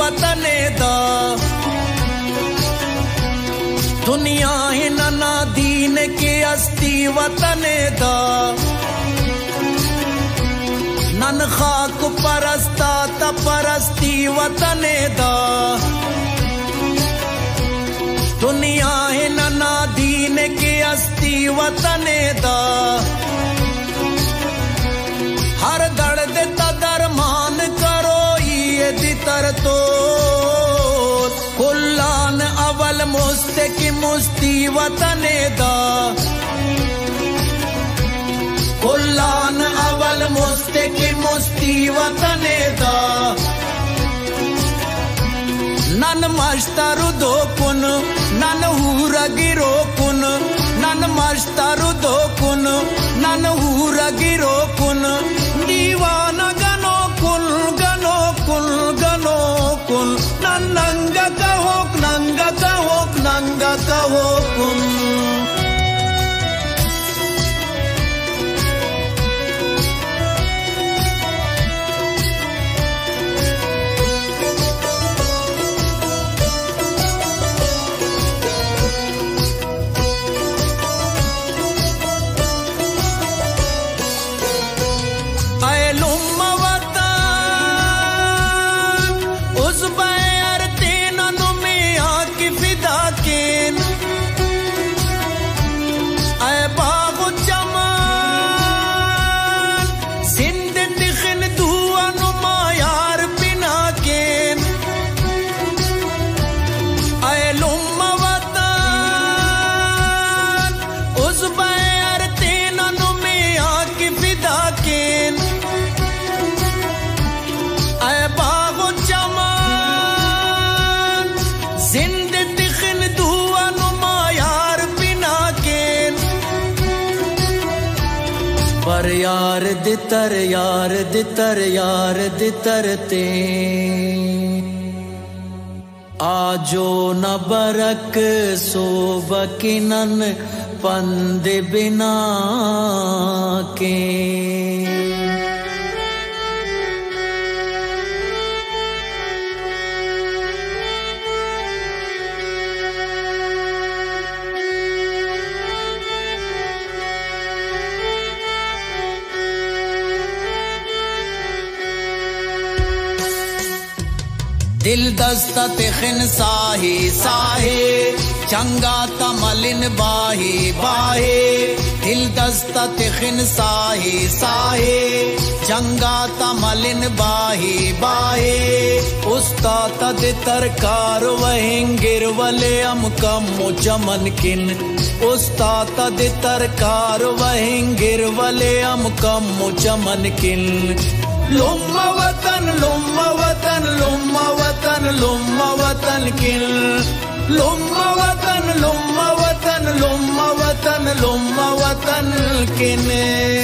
वतने दा दुनिया ही नना दीन के अस्ती वतने दा नन खाक परस्ता त परस्ती वतने दा दुनिया है नना दीन के अस्ती वतने दा हर दर्द ता दरमान करो ये दितर तो कुल्लान अवल मुस्ते की मुस्ती वतने दा कुल्लान अवल मुस्ते की मुस्ती वतने दा नन मश्तारु दो कुन नन हूरा गिरो कुन नन मश्तारु दो कुन नन हूरा गिरो कुन दीवाना गनो कुन गनो कुन गनो कुन नंगा कहो नंगा कहो नंगा कहो कुन यार दितर यार दितर यार दितर ते आजो न बरक सो बकिनन पंद बिना के दिल दस्ता तिखन साही साहे चंगा तमलिन बाही बाहे दिल दस्ता तिखन साही साहे चंगा तमलिन बाही बाहे उस्ताद तरकार वहिंगिर वले अम कम चमन किन उस्ताद तरकार वहिंगिर वले अम कम चमन किन लुम्मा वतन लुम्मा वतन लुम्मा वतन लुम्मा वतन किल लुम्मा वतन लुम्मा वतन लुम्मा वतन लुम्मा वतन किने